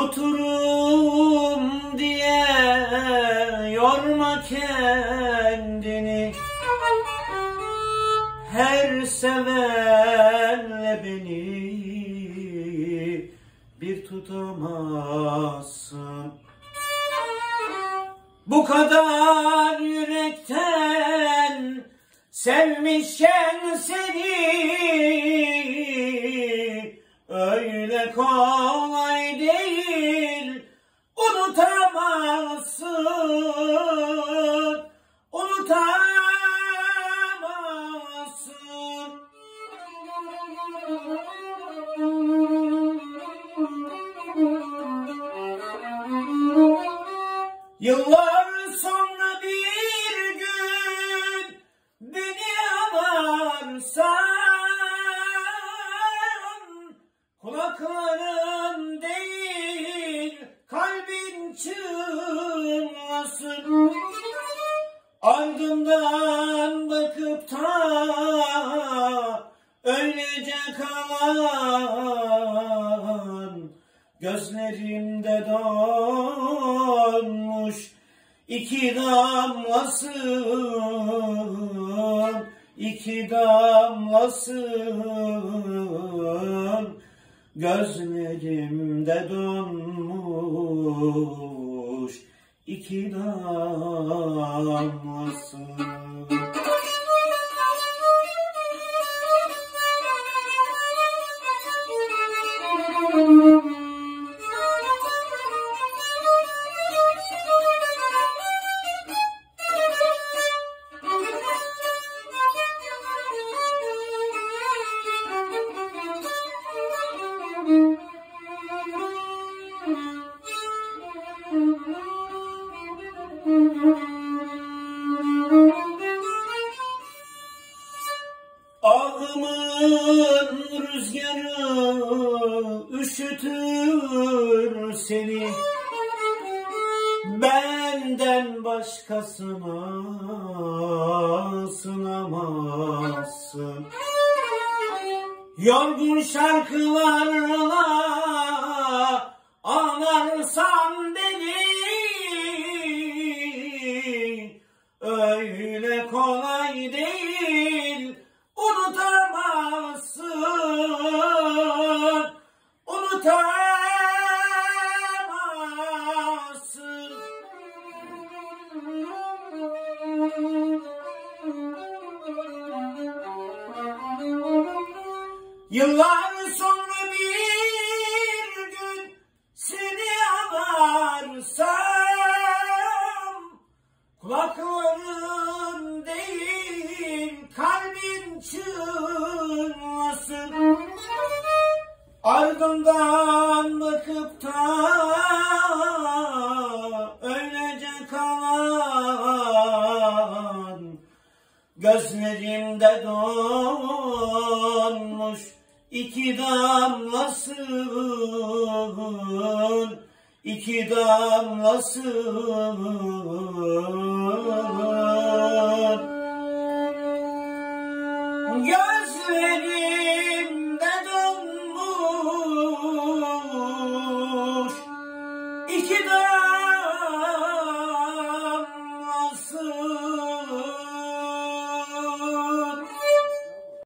Unuturum diye yorma kendini, her sevenle beni bir tutamazsın. Bu kadar yürekten sevmişken seni, öyle kolay değil unutamazsın, unutamazsın. Yıllar sonra bir gün beni ararsan, kulakların değil kalbin çınlasın. Ardından bakıp da öylece kalan, gözlerimde donmuş iki damlasın, iki damlasın. Gözlerimde donmuş iki damlasın. Ağımın rüzgarı üşütür seni, benden başkasına sınamazsın. Yorgun şarkılarla ağlarsan beni, öyle kolay değil unutamazsın, unutamazsın. Yıllar sonra bir gün seni ararsam, kulakların değil kalbin çınlasın. Ardından bakıp da öylece kalan, gözlerimde donmuş iki damlasın, iki damlasın. Gözlerim